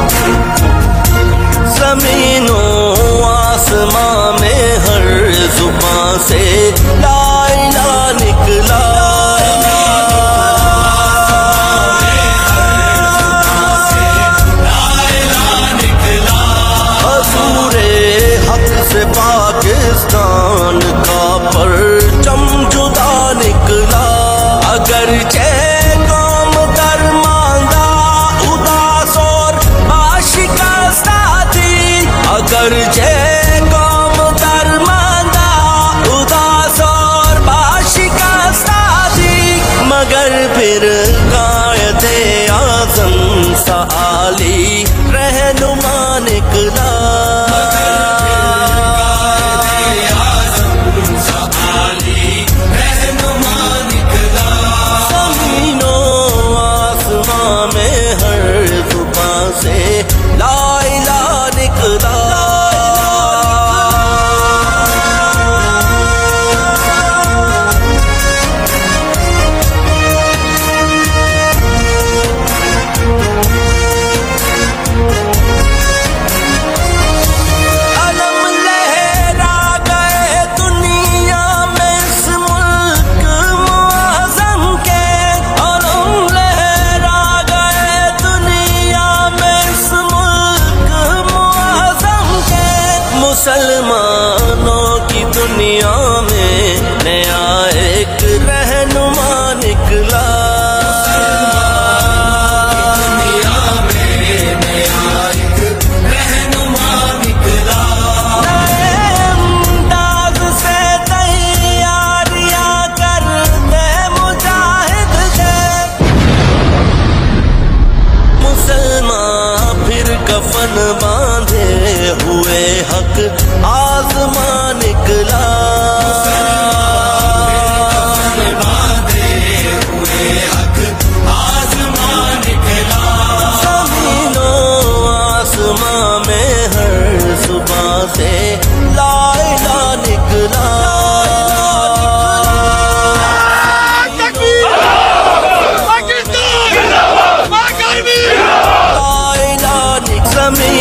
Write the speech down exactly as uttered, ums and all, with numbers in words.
زمینوں آسماں میں ہر زباں سے لا الہ نکلا، حضور حق سے پاکستان کا پرچم جدا نکلا، اگرچہ قوم درماندہ اداس اور آشکستہ تھی، اگرچہ قوم درماندہ اداس اور آشکستہ تھی، مگر پھر قائد اعظم سا عالی رہنما نکلا، سے لا الہ نکلا۔ علم لہرا گئے دنیا میں اس ملک معظم کے، علم لہرا گئے دنیا میں اس ملک معظم کے، مسلمانوں کی دنیا میں نیا ایک رہنما نکلا، کفن باندھے ہوئے حق آزما نکلا، زمینوں آسماں میں ہر صبح سے لا الہ نکلا، زمین